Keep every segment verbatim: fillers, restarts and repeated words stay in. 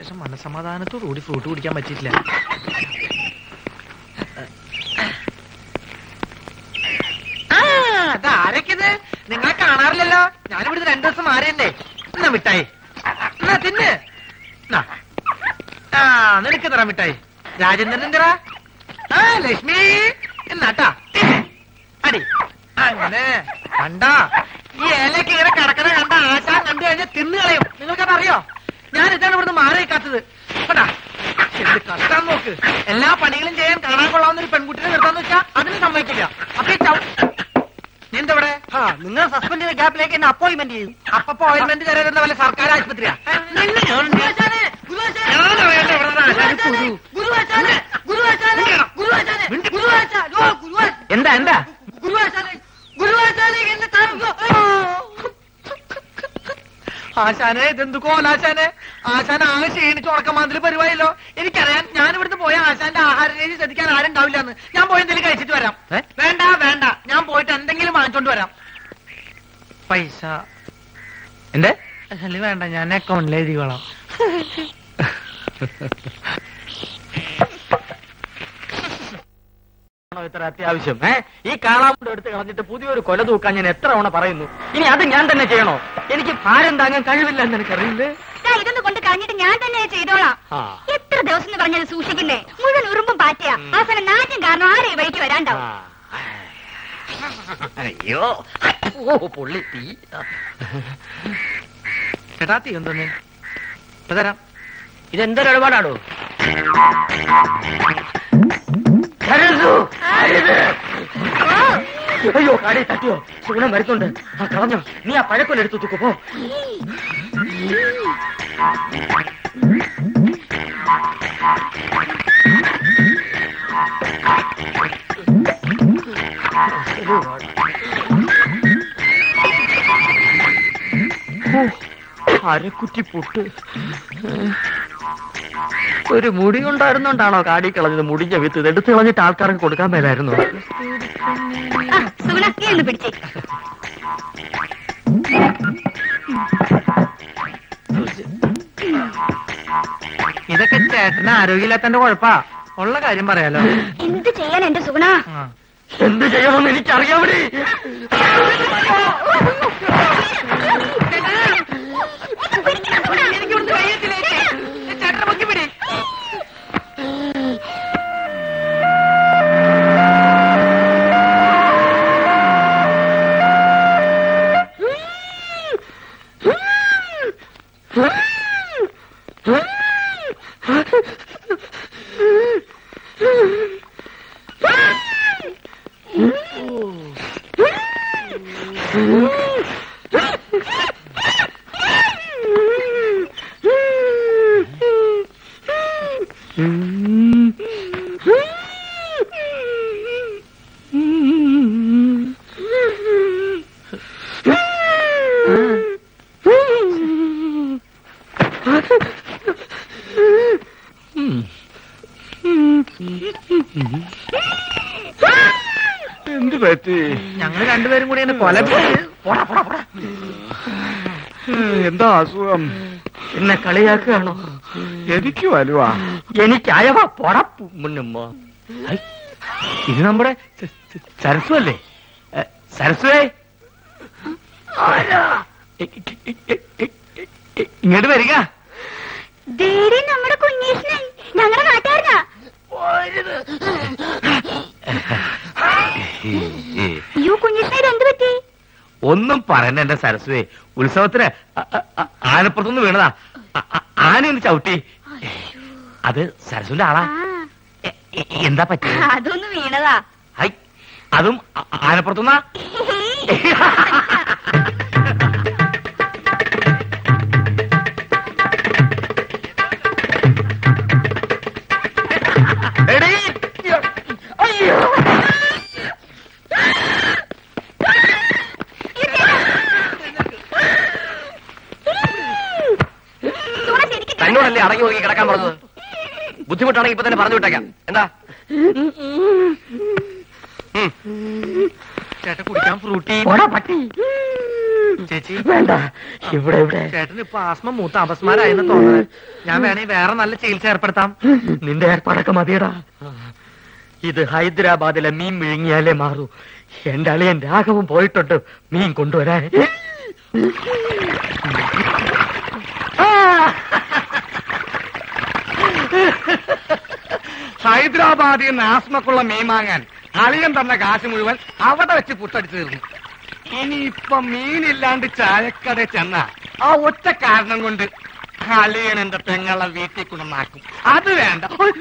പക്ഷെ മനസമാധാനത്തോടു കൂടി ഫ്രൂട്ട് കുടിക്കാൻ പറ്റിയിട്ടില്ല. ആരൊക്കെത്? നിങ്ങളെ കാണാറില്ലല്ലോ. ഞാനിവിടുന്ന് രണ്ടു ദിവസം മാറിയല്ലേ. എന്നാ മിഠായി, എന്നാ തിന്ന്. ആ നിനക്ക് തരാം മിഠായി. രാജേന്ദ്രൻ എന്തിനാ? ആ ലക്ഷ്മി എന്നാട്ടാ അടി. അങ്ങനെ കണ്ടാ ഈ ഇലക്ക് ഇങ്ങനെ കിടക്കണ കണ്ട ആശാൻ കണ്ടു കഴിഞ്ഞാൽ തിന്നു കളയും. നിങ്ങൾക്കതറിയോ? ഞാൻ ഇതാണ് ഇവിടുന്ന് മാറി വെക്കാത്തത്. കേട്ടാ എന്ത് കഷ്ടം നോക്ക്. എല്ലാ പണികളും ചെയ്യാൻ കാണാൻ കൊള്ളാവുന്ന ഒരു പെൺകുട്ടിനെ നിർത്താന്ന് വെച്ചാൽ അതിന് സമ്മതിക്കില്ല. അപ്പൊ എന്തവിടെ? നിങ്ങൾ സസ്പെൻഡ് ചെയ്ത ഗ്യാപ്പിലേക്ക് എന്നെ അപ്പോയിന്റ്മെന്റ് ചെയ്യും. അപ്പൊ അപ്പോയിന്റ്മെന്റ് തരാനുള്ള വല്ല സർക്കാർ ആശുപത്രിയാ? എന്താ എന്താ ആശാനെ? ഇതെന്തു കോലാശാനെ? ആശാൻ ആകെ ക്ഷീണിച്ച് ഉറക്കമാതിരി പരിപാടിയല്ലോ. എനിക്കറിയാൻ. ഞാൻ ഇവിടുന്ന് പോയ ആശാന്റെ ആഹാര രീതി ശ്രദ്ധിക്കാൻ ആരും ഉണ്ടാവില്ലെന്ന്. ഞാൻ പോയി എന്തെങ്കിലും കഴിച്ചിട്ട് വരാം. വേണ്ട വേണ്ട, ഞാൻ പോയിട്ട് എന്തെങ്കിലും വാങ്ങിച്ചോണ്ട് വരാം. പൈസ എന്റെ അല്ലെ വേണ്ട, ഞാൻ അക്കൗണ്ടിൽ എഴുതിക്കോളാം. ഇത്ര അത്യാവശ്യം ഏ ഈ കാളാമുണ്ട് എടുത്ത് കളഞ്ഞിട്ട് പുതിയൊരു കൊല തൂക്കാൻ ഞാൻ എത്ര തവണ പറയുന്നു. ഇനി അത് ഞാൻ തന്നെ ചെയ്യണോ? എനിക്ക് ഭാരം താങ്ങാൻ കഴിവില്ല എന്ന് എനിക്കറിയില്ലേ. ഇതൊന്നും കൊണ്ട് കളഞ്ഞിട്ട് ഞാൻ തന്നെ ചെയ്തോളാം. എത്ര ദിവസം എന്ന് പറഞ്ഞത് സൂക്ഷിക്കുന്നേ? മുഴുവൻ ഉറുമ്പും പാറ്റയാ. അവസാനം നാറ്റും കാരണം ആരെ വഴിക്ക് വരാണ്ടാവും. അയ്യോ പൊള്ളി തീ. ചേട്ടാ തീ എന്തോന്നേ തരാം. ഇതെന്തൊരു ഇടപാടാടോ? അയ്യോ കാടി തട്ടിയോ? സുഗുണം വരുന്നുണ്ട്. ആ കളഞ്ഞോ? നീ ആ പഴക്കൊല്ലെടുത്തു തൂക്കു പോ. അരക്കുറ്റി പൊട്ട്. ഒരു മുടി കൊണ്ടായിരുന്നോണ്ടാണോ കാടി കളഞ്ഞത്? മുടിഞ്ഞ വിത്ത് എടുത്ത് കളഞ്ഞിട്ട് ആൾക്കാർക്ക് കൊടുക്കാൻ മേലായിരുന്നു. ഇതൊക്കെ ചേട്ടന് ആരോഗ്യമില്ലാത്തന്റെ കുഴപ്പാ. ഉള്ള കാര്യം പറയാലോ. എന്ത് ചെയ്യാൻ എന്റെ സുഗുണ? എന്ത് ചെയ്യണമെന്ന് എനിക്കറിയാം. എന്ത് പറ്റി? ഞങ്ങൾ രണ്ടുപേരും കൂടി കൊല. എന്താ അസുഖം? എന്നെ കളിയാക്കുകയാണോ? എനിക്ക് വലുവാ. എനിക്കയവാ പൊടപ്പു മുന്നമ്മ. ഇത് നമ്മുടെ സരസ്വ അല്ലേ? സരസ്വേ ഇങ്ങോട്ട് വരിക. നമ്മുടെ കുഞ്ഞീഷ്ണൻ ഞങ്ങളുടെ നാട്ടുകാരനാ. അയ്യോ കുഞ്ഞീഷ്ണൻ എന്ത് പറ്റി? ഒന്നും പറയണ്ട എന്റെ സരസ്വേ. ഉത്സവത്തിന് ആനപ്പുറത്തുനിന്ന് വീണതാ. ആനയൊന്ന് ചവിട്ടി. അത് സരസ്വന്റെ ആളാ. എന്താ പറ്റി? അതൊന്ന് വീണതാ. ഹൈ അതും ആനപ്പുറത്തുനിന്നാ? അയ്യോ തന്നോടല്ലേ അടങ്ങി ഒതുങ്ങി കിടക്കാൻ പറഞ്ഞത്? ബുദ്ധിമുട്ടാണെങ്കിൽ ഇപ്പൊ തന്നെ പറഞ്ഞു വിട്ടേക്കാം. എന്താ ചേട്ടൻ കുടിക്കാൻ ഫ്രൂട്ടി പട്ടി. ചേച്ചി വേണ്ട, ഇവിടെ ഇവിടെ. ചേട്ടന് ഇപ്പൊ ആസ്മ മൂത്ത അപസ്മാരായെന്ന് തോന്നുന്നത്. ഞാൻ വേണേ വേറെ നല്ല ചികിത്സ ഏർപ്പെടുത്താം. നിന്റെ ഏർപ്പാടൊക്കെ മതിയടാ. ഇത് ഹൈദരാബാദിലെ മീൻ വിഴുങ്ങിയാലേ മാറൂ. എന്റെ അളിയൻ രാഘവൻ പോയിട്ടുണ്ട് മീൻ കൊണ്ടുവരാൻ. ഹൈദരാബാദിൽ നിന്ന് ആസ്മക്കുള്ള മീൻ വാങ്ങാൻ അളിയൻ തന്ന കാശ് മുഴുവൻ അവിടെ വെച്ച് പുട്ടടിച്ചു തീർന്നു. ഇനിയിപ്പൊ മീനില്ലാണ്ട് ചായക്കട ചെന്ന ആ ഒറ്റ കാരണം കൊണ്ട് അളിയൻ എന്റെ പെങ്ങളെ വീട്ടിൽ കൊണ്ടുവന്നാക്കും. അത് വേണ്ട.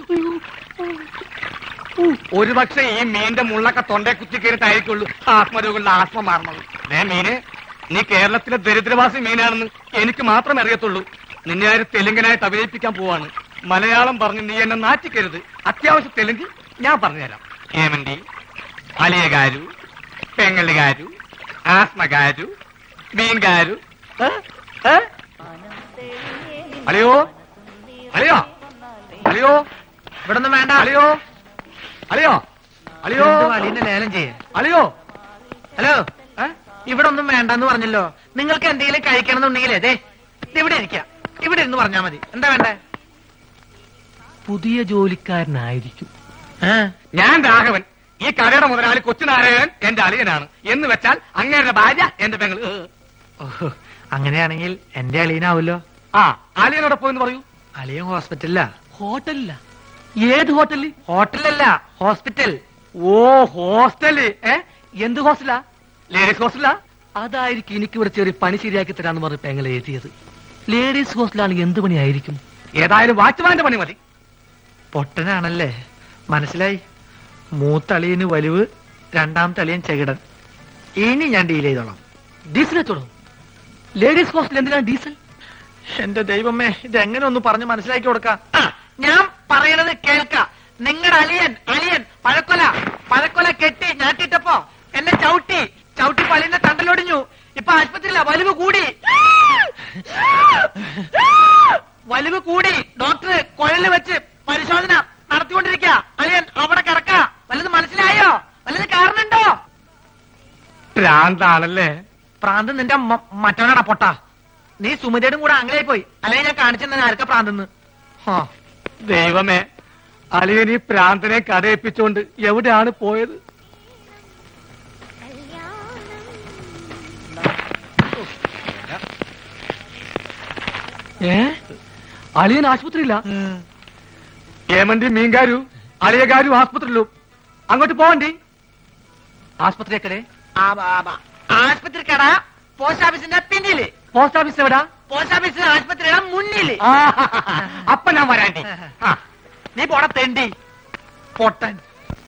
ഒരുപക്ഷെ ഈ മീന്റെ മുള്ളൊക്കെ തൊണ്ടേ കുത്തി കയറിട്ടായിരിക്കുള്ളൂ ആത്മരോഗങ്ങളുടെ ആസ്മ മാറണത്. ഏ മീന്, നീ കേരളത്തിലെ ദരിദ്രവാസി മീനാണെന്ന് എനിക്ക് മാത്രമേ അറിയത്തുള്ളൂ. നിന്നെ ആര് തെലുങ്കനായിട്ട് അഭിനയിപ്പിക്കാൻ പോവാണ്. മലയാളം പറഞ്ഞ് നീ എന്നെ നാറ്റിക്കരുത്. അത്യാവശ്യം തെലുങ്ക് ഞാൻ പറഞ്ഞുതരാം. ഏമണ്ടി, അലിയകാരു, പെങ്ങളുകാരു, ആസ്മകാരു, മീൻകാരു. അളിയോ അളിയോ അളിയോ ഇവിടെ ഒന്നും വേണ്ട. അളിയോ അളിയോ അളിയോ അളിയനെ ലേലം ചെയ്യേ. അളിയോ ഹലോ, ഇവിടെ ഒന്നും വേണ്ടെന്ന് പറഞ്ഞല്ലോ. നിങ്ങൾക്ക് എന്തെങ്കിലും കഴിക്കണമെന്നുണ്ടെങ്കിലേ ദേ ഇവിടെ ഇരിക്കാം. ഇവിടെ ഇരുന്ന് പറഞ്ഞാ മതി. എന്താ വേണ്ടേ? പുതിയ ജോലിക്കാരനായിരിക്കും. ഞാൻ രാഘവൻ. ഈ കടയുടെ മുതലാളി കൊച്ചുനാരായണൻ എന്റെ അളിയനാണ്. എന്ന് വെച്ചാൽ അങ്ങേരുടെ ഭാര്യ എന്റെ പെങ്ങൾ. ഓഹോ, അങ്ങനെയാണെങ്കിൽ എന്റെ അളിയനാവല്ലോ. ആ, അളിയനോടൊപ്പം എന്ന് പറയൂ. അളിയൻ ഹോസ്പിറ്റലിലാ. ഹോട്ടലില്ല. ഏത് ഹോട്ടലിൽ? ഹോട്ടലല്ല, ഹോസ്പിറ്റൽ. ഓ, ഹോസ്റ്റല്. ഏ, എന്ത് ഹോസ്റ്റലാ? ലേഡീസ് ഹോസ്റ്റലാ? അതായിരിക്കും എനിക്കിവിടെ ചെറിയ പണി ശരിയാക്കി തരാന്ന് പറഞ്ഞ് പെങ്ങളെ എഴുതിയത്. ലേഡീസ് ഹോസ്റ്റലാണ് എന്ത് പണിയായിരിക്കും? ഏതായാലും വാച്ച്മാന്റെ പണി മതി. പൊട്ടനാണല്ലേ, മനസ്സിലായി. മൂത്തളിയന് വലിവ്, രണ്ടാമത്തെ അളിയൻ ചെകിടൻ. ഇനി ഞാൻ ഡീൽ ചെയ്തോളാം. ഡീസൽ വെച്ചോളൂ. ലേഡീസ് ഹോസ്റ്റൽ എന്തിനാണ് ഡീസൽ? എന്റെ ദൈവമേ, ഇതെങ്ങനെ ഒന്ന് പറഞ്ഞ് മനസ്സിലാക്കി കൊടുക്കാം. ഞാൻ പറയണത് കേൾക്ക. നിങ്ങളുടെ അലിയൻ അലിയൻ പഴക്കൊല പഴക്കൊല കെട്ടി ഞാട്ടിട്ടപ്പോ എന്നെ ചവിട്ടി ചവിട്ടി പള്ളിന്റെ തണ്ടലൊടിഞ്ഞു. ഇപ്പൊ ആശുപത്രിയില്ല. വലിവ് കൂടി വലിവ് കൂടി. ഡോക്ടർ കുഴല് വെച്ച് പരിശോധന നടത്തിക്കൊണ്ടിരിക്കുക. അലിയൻ അവിടെ കിടക്ക. വല്ലത് മനസ്സിലായോ? വല്ലത് കാരണുണ്ടോ? ഭ്രാന്താണല്ലേ? പ്രാന്ത് നിന്റെ മറ്റവനാടാ പൊട്ട. നീ സുമതിയുടെ കൂടെ അങ്ങനെയായി പോയി. അല്ലെങ്കിൽ ഞാൻ കാണിച്ചു ആർക്കാ പ്രാന്തെന്ന്. ദൈവമേ, അളിയൻ ഈ പ്രാന്തനെ കടയിപ്പിച്ചോണ്ട് എവിടെയാണ് പോയത്? ഏ, അളിയൻ ആശുപത്രിയില്ല. ഏമന്റി മീൻകാരു അളിയകാരു ആസ്പത്രിയിലും. അങ്ങോട്ട് പോവണ്ടി. ആശുപത്രി എക്കടെ? ആശുപത്രി കട പോസ്റ്റ് ഓഫീസിന്റെ പിന്നില്. പോസ്റ്റ് ഓഫീസ് എവിടാ? പോസ്റ്റ് ഓഫീസ് ആശുപത്രിയുടെ മുന്നില്. അപ്പൊ ഞാൻ വരാണ്ടി. നീ പോടാ തെണ്ടി പൊട്ടൻ.